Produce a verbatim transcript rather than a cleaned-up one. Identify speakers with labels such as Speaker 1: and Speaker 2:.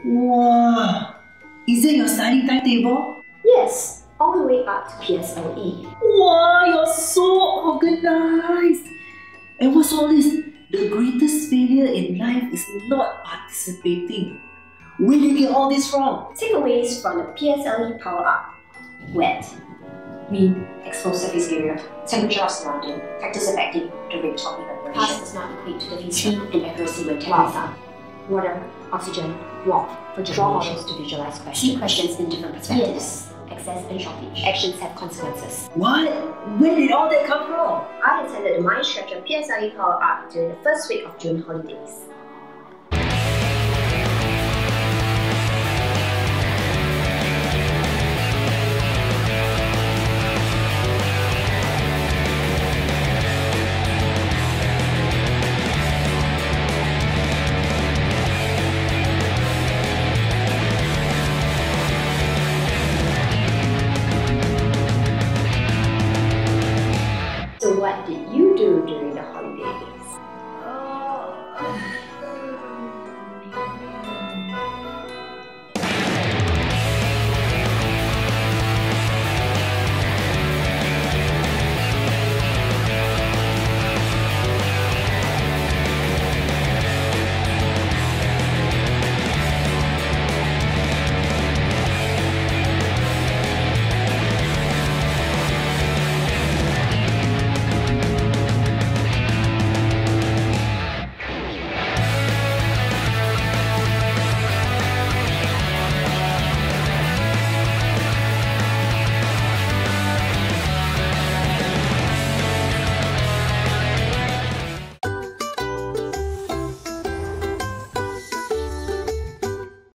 Speaker 1: Wow! Is that your study timetable?
Speaker 2: Yes, all the way up to P S L E.
Speaker 1: Wow, you're so organized! And what's all this? The greatest failure in life is not participating. Where did you get all this from?
Speaker 2: Takeaways from the P S L E Power Up. Wet.
Speaker 3: Wind, exposed surface area, temperature of surrounding, factors affecting the rate of evaporation.
Speaker 2: Past does not equate to the future.
Speaker 3: Speed and accuracy when taking sound. Water, oxygen, warmth for draw models to visualize questions. See questions in different perspectives.
Speaker 2: Yes. Access and shortage.
Speaker 3: Actions have consequences.
Speaker 1: What? Where did all that come from?
Speaker 2: I attended the Mind Stretcher P S L E Power Up during the first week of June holidays.